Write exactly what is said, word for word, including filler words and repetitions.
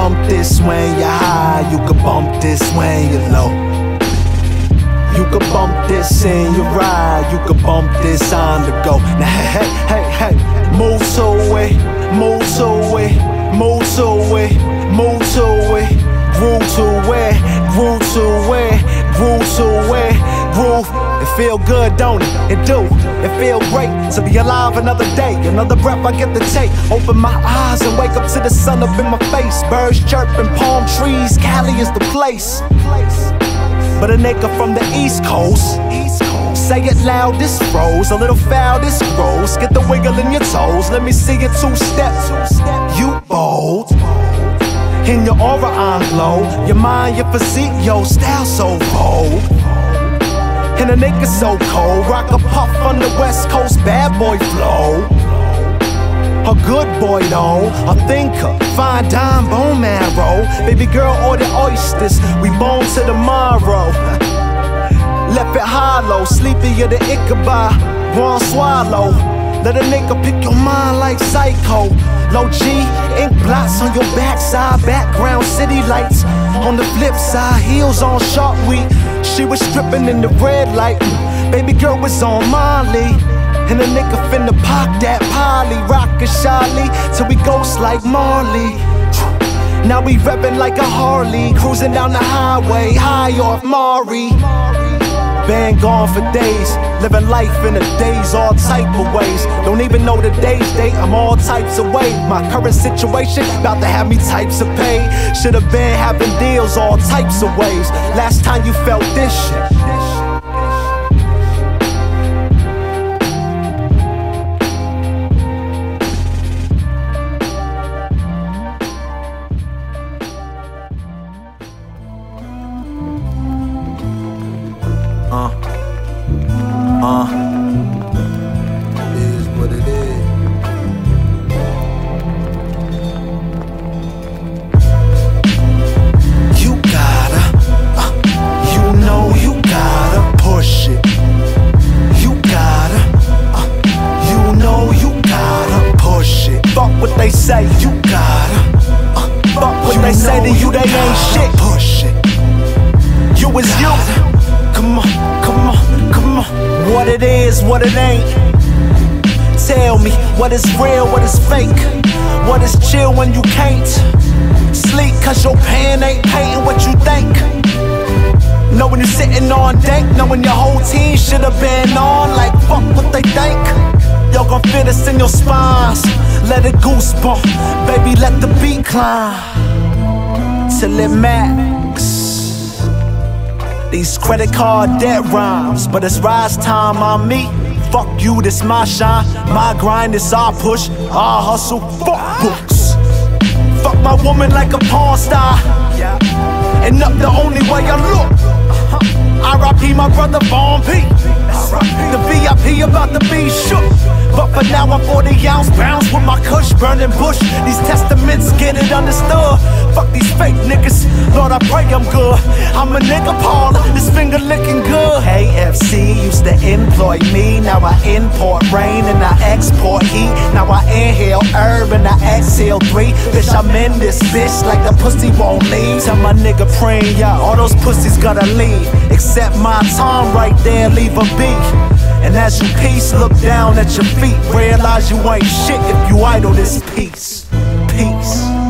bump this when you're high, you can bump this when you're low. You can bump this in your ride, you can bump this on the go. Now hey, hey, hey, hey, move to it, move to it, move to it, move to it, groove to it, groove to it, groove to it, groove. It feel good, don't it? It do. It feel great to be alive another day, another breath I get to take. Open my eyes and wake up to the sun up in my face. Birds chirping, palm trees, Cali is the place. But a nigga from the East Coast, say it loud, this froze. A little foul, this grows. Get the wiggle in your toes. Let me see it two-step. You bold. In your aura, I'm glow. Your mind, your physique, your style so bold. And a nigga so cold. Rock a puff on the West Coast, bad boy flow. A good boy though, a thinker, fine dime, bone marrow. Baby girl, order oysters, we bone to tomorrow. Left it hollow, sleepy of the Ichabod, one swallow. Let a nigga pick your mind like Psycho. Low G, ink blots on your backside, background city lights. On the flip side, heels on Shark Week. She was stripping in the red light. Baby girl was on Molly. And a nigga finna pop that poly, rockin' Charlie till we ghost like Marley. Now we reppin' like a Harley, cruising down the highway, high off Maury. Been gone for days, living life in the days, all type of ways. Don't even know the day's date, I'm all types of way. My current situation, about to have me types of pay. Should've been having deals all types of ways. Last time you felt this shit. Uh, uh, it is what it is. You gotta, uh, you know you gotta push it. You gotta, uh, you know you gotta push it. Fuck what they say, you gotta, uh, fuck what they say to you, they ain't shit. Push it. You is you. Come on, come on, come on. What it is, what it ain't. Tell me what is real, what is fake. What is chill when you can't sleep cause your pen ain't painting what you think. Knowing you're sitting on dank, knowing your whole team should've been on. Like fuck what they think. Y'all gon' feel this in your spines. Let it goosebump, baby, let the beat climb till it max. These credit card debt rhymes, but it's rise time on me. Fuck you, this my shine, my grind, this our push, our hustle, fuck books. Fuck my woman like a porn star, and up the only way I look. R I P my brother Von P. The V I P about to be shook. But for now I'm forty ounce pounds with my kush, burning bush. These testaments get it understood. Fuck these fake niggas, Lord I pray I'm good. I'm a nigga Paula, this finger licking good. A F C used to employ me, now I import rain and I export heat. Now I inhale herb and I exhale three. Bitch, I'm in this bitch like the pussy won't leave. Tell my nigga praying, yeah, all those pussies gotta leave. Except my time right there, leave a beat. And as you peace, look down at your feet. Realize you ain't shit if you idle this piece. Peace.